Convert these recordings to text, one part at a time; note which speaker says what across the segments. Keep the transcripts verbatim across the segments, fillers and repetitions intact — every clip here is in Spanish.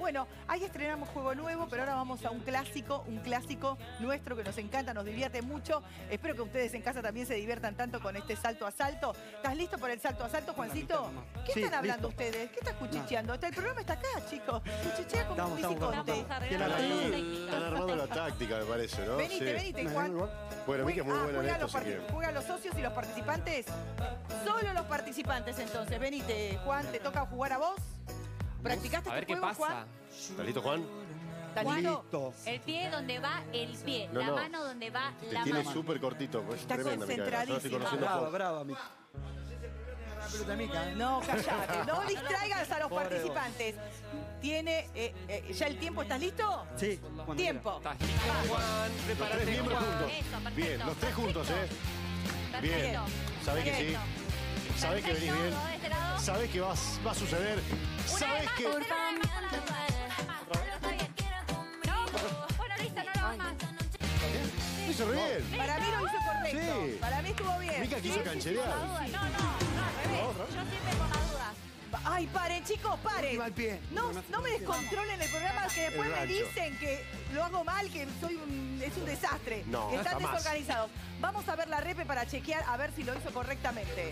Speaker 1: Bueno, ahí estrenamos juego nuevo, pero ahora vamos a un clásico, un clásico nuestro que nos encanta, nos divierte mucho. Espero que ustedes en casa también se diviertan tanto con este salto a salto. ¿Estás listo para el salto a salto, Juancito? ¿Qué
Speaker 2: Sí,
Speaker 1: están hablando
Speaker 2: listo.
Speaker 1: ustedes? ¿Qué estás cuchicheando? Está- El programa está acá, chicos. Cuchichea como un
Speaker 2: Estamos, estamos,
Speaker 1: visiconte.
Speaker 3: Vamos a
Speaker 2: ¿Quién
Speaker 3: arreglar
Speaker 2: habla?
Speaker 3: la
Speaker 2: Sí.
Speaker 3: técnica.
Speaker 4: Están armando la táctica, me parece, ¿no?
Speaker 1: Venite,
Speaker 4: Sí.
Speaker 1: venite, Juan.
Speaker 4: Bueno, Miki es muy
Speaker 1: Ah,
Speaker 4: buena en
Speaker 1: ¿juegan
Speaker 4: esto,
Speaker 1: los,
Speaker 4: si
Speaker 1: parti-
Speaker 4: quieren.
Speaker 1: ¿juegan los socios y los participantes? Solo los participantes, entonces. Venite, Juan, te toca jugar a vos. ¿Practicaste
Speaker 5: A ver
Speaker 1: este
Speaker 5: qué
Speaker 1: juego,
Speaker 5: pasa.
Speaker 1: Juan?
Speaker 4: ¿Estás listo, Juan?
Speaker 1: ¿Estás
Speaker 3: Juan,
Speaker 1: listo?
Speaker 2: Listo.
Speaker 3: El pie donde va el pie,
Speaker 4: No,
Speaker 3: la
Speaker 4: no.
Speaker 3: mano donde va
Speaker 4: Te
Speaker 3: la
Speaker 4: tiene
Speaker 3: mano.
Speaker 4: súper cortito. Es
Speaker 1: Está
Speaker 4: tremenda, Micaela. Yo la estoy
Speaker 1: concentradísima.
Speaker 4: conociendo a
Speaker 2: Brava,
Speaker 4: poco.
Speaker 2: brava, mi. La pelota mica, ¿eh?
Speaker 1: No, callate. No distraigas a los
Speaker 2: Pobre
Speaker 1: participantes. Tiene... eh, eh, ¿Ya el tiempo? ¿Estás listo?
Speaker 2: Sí. cuando
Speaker 1: Tiempo.
Speaker 5: Estás listo, Juan.
Speaker 4: Los
Speaker 5: Prepárate,
Speaker 4: tres miembros
Speaker 5: Juan.
Speaker 4: juntos.
Speaker 3: Eso, perfecto,
Speaker 4: Bien, los tres juntos, ¿eh?
Speaker 3: Perfecto.
Speaker 4: Bien. Sabés que sí.
Speaker 3: Perfecto.
Speaker 4: Sabés que venís
Speaker 3: Perfecto,
Speaker 4: bien.
Speaker 3: todo de este lado.
Speaker 4: Sabés que vas- va a suceder.
Speaker 3: Una
Speaker 4: Sabés
Speaker 3: vez
Speaker 4: que...
Speaker 3: más, una vez más, una vez más. Está bien. No, bueno, listo, no lo hagas más.
Speaker 4: Lo hizo re bien.
Speaker 1: Para mí lo hizo correcto.
Speaker 4: Sí.
Speaker 1: Para mí estuvo bien.
Speaker 4: Mica quiso
Speaker 3: Por la
Speaker 4: cancherear.
Speaker 3: duda. No, no, no, al revés. Yo siempre por las dudas.
Speaker 1: Ay, paren, chicos, paren.
Speaker 2: Última al pie.
Speaker 1: No, no me descontrolen el programa, que después
Speaker 4: El
Speaker 1: me
Speaker 4: rancho.
Speaker 1: dicen que lo hago mal, que soy un, es un desastre.
Speaker 4: No,
Speaker 1: Están
Speaker 4: jamás.
Speaker 1: desorganizados. Vamos a ver la repe para chequear a ver si lo hizo correctamente.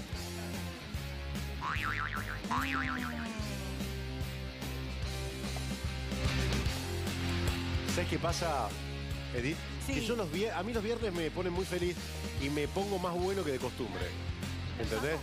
Speaker 4: ¿Sabes qué pasa, Edith?
Speaker 1: Sí.
Speaker 4: Que yo los vier- a mí los viernes me ponen muy feliz y me pongo más bueno que de costumbre. ¿Entendés?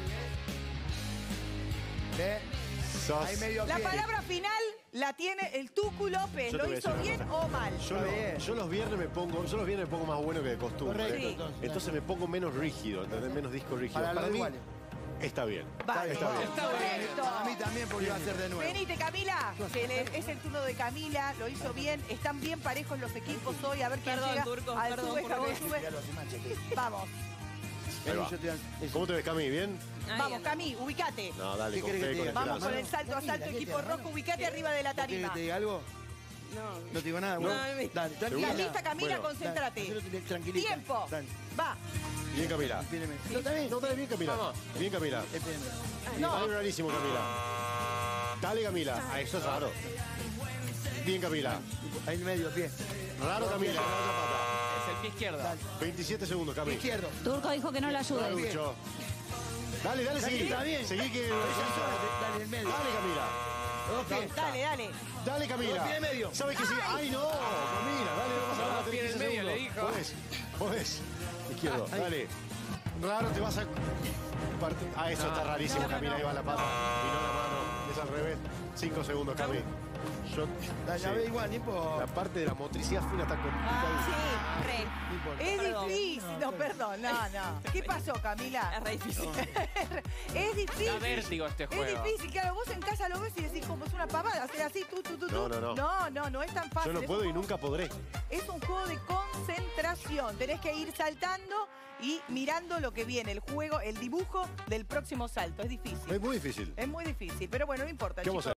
Speaker 2: ¿Eh?
Speaker 4: Sos-
Speaker 2: Ahí medio
Speaker 1: La
Speaker 2: pie.
Speaker 1: palabra final la tiene el Tucu López.
Speaker 4: Yo te
Speaker 1: ¿Lo
Speaker 4: voy a
Speaker 1: hizo
Speaker 4: decir una
Speaker 1: bien
Speaker 4: cosa.
Speaker 1: o mal?
Speaker 4: Yo,
Speaker 2: Está
Speaker 4: lo-
Speaker 2: bien.
Speaker 4: yo los viernes me pongo, yo los viernes me pongo más bueno que de costumbre.
Speaker 2: Correcto,
Speaker 1: Sí.
Speaker 2: entonces.
Speaker 4: Entonces me pongo menos rígido, ¿entendés? Menos disco rígido.
Speaker 2: Para los
Speaker 4: mí
Speaker 2: iguales.
Speaker 4: está bien.
Speaker 1: Vale,
Speaker 4: Está bien.
Speaker 5: Está bien.
Speaker 1: correcto.
Speaker 2: A mí también porque iba a ser de nuevo.
Speaker 1: Venite, Camila, que le- es el turno de Camila, lo hizo bien. Están bien parejos los equipos hoy, a ver quién
Speaker 6: Perdón,
Speaker 1: llega
Speaker 6: Turco,
Speaker 1: al
Speaker 6: perdón,
Speaker 1: sube,
Speaker 6: por
Speaker 1: Javier,
Speaker 6: vos.
Speaker 1: sube.
Speaker 2: Ya los demás, cheque.
Speaker 1: Vamos,
Speaker 4: Ahí va.
Speaker 2: Yo te- eso.
Speaker 4: ¿Cómo te ves, Cami? ¿Bien?
Speaker 6: Ahí
Speaker 1: vamos,
Speaker 6: anda.
Speaker 1: Cami, ubicate.
Speaker 4: No, dale,
Speaker 2: ¿Qué
Speaker 4: con
Speaker 2: querés que
Speaker 4: fe,
Speaker 2: te
Speaker 4: con
Speaker 2: diga?
Speaker 1: Vamos
Speaker 4: esperanza.
Speaker 1: con el salto a
Speaker 2: Tranquila,
Speaker 1: salto,
Speaker 2: ¿qué te
Speaker 1: equipo
Speaker 2: hago?
Speaker 1: rojo, ubicate arriba de la
Speaker 2: ¿Querés que
Speaker 1: tarima.
Speaker 2: te diga algo?
Speaker 6: No.
Speaker 2: No te digo nada,
Speaker 6: No,
Speaker 2: bueno.
Speaker 6: a mí-
Speaker 2: Dale, tranquila.
Speaker 1: ¿Estás lista, Camila?
Speaker 4: Bueno,
Speaker 1: Concéntrate.
Speaker 2: dale, hacelo tranquilita.
Speaker 1: Tiempo.
Speaker 2: Dale.
Speaker 1: Va.
Speaker 4: Bien, Camila.
Speaker 2: Espérame.
Speaker 4: No, está bien, no, está bien, Camila.
Speaker 5: Vamos.
Speaker 4: Bien, Camila.
Speaker 2: Espérame.
Speaker 1: No.
Speaker 4: Dale rarísimo, Camila. Dale, Camila. Ah, eso es raro. Bien, Camila.
Speaker 2: Ahí en medio, pie.
Speaker 4: Raro, Camila. La otra
Speaker 5: Es el pie izquierdo.
Speaker 2: Dale.
Speaker 4: pata. veintisiete segundos,
Speaker 2: Pie
Speaker 4: Camila.
Speaker 2: izquierdo.
Speaker 3: Turco dijo que no le ayuda.
Speaker 2: Dale.
Speaker 4: Lucho. Dale, dale, seguí.
Speaker 2: Está bien.
Speaker 4: Seguí que...
Speaker 2: Ella sola, Dale en medio.
Speaker 4: Dale, Camila.
Speaker 2: Dos pies.
Speaker 1: Dale, dale.
Speaker 4: Dale, Camila.
Speaker 2: Dos pies en medio.
Speaker 4: ¿Sabes que sí? ¡Ay, no! Camila, dale, vamos a
Speaker 5: Dos
Speaker 4: ver.
Speaker 5: pies en medio, le dijo.
Speaker 4: Podés, podés. Izquierdo,
Speaker 2: Ahí.
Speaker 4: dale. Raro, te vas a... part- Ah, eso está rarísimo,
Speaker 1: no, no,
Speaker 4: Camila.
Speaker 1: no.
Speaker 4: Ahí va la pata. Y no la mano. Es al revés. Cinco segundos, Cami. Yo...
Speaker 2: Dale,
Speaker 4: sí.
Speaker 2: la ve igual, ni por.
Speaker 4: La parte de la motricidad fina está
Speaker 1: Ah,
Speaker 4: complicada.
Speaker 1: sí,
Speaker 3: Re.
Speaker 2: Ni por.
Speaker 1: es
Speaker 6: Perdón.
Speaker 1: difícil. No, perdón, no, no. ¿Qué pasó, Camila?
Speaker 6: Es re difícil.
Speaker 1: Es difícil.
Speaker 5: Da vértigo este juego.
Speaker 1: Es difícil, claro. Vos en casa lo ves y decís como es una pavada, hacer así, tú, tú, tú, tú.
Speaker 4: No, no, no.
Speaker 1: No, no, no es tan fácil.
Speaker 4: Yo no
Speaker 1: Es
Speaker 4: puedo
Speaker 1: un
Speaker 4: y
Speaker 1: juego-
Speaker 4: nunca podré.
Speaker 1: Es un juego de concentración. Tenés que ir saltando y mirando lo que viene, el juego, el dibujo del próximo salto. Es difícil.
Speaker 4: Es muy difícil.
Speaker 1: Es muy difícil, pero bueno, no importa,
Speaker 4: ¿Qué vamos a
Speaker 1: chicos.